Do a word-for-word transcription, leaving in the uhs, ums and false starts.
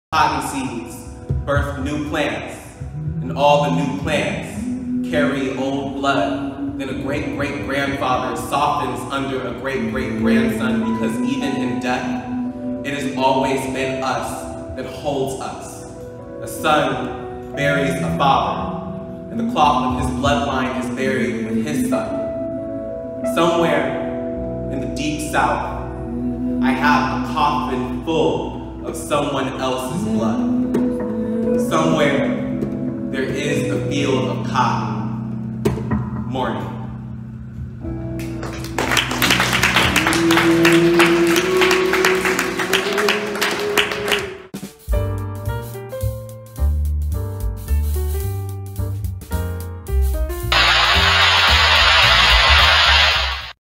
Cotton seeds birth new plants, and all the new plants carry old blood. Then a great-great-grandfather softens under a great-great-grandson, because even in death, it has always been us that holds us. A son buries a father, and the cloth of his bloodline is buried with his son. Somewhere in the deep south, I have a coffin full of someone else's blood. Somewhere there is a field of cotton mourning.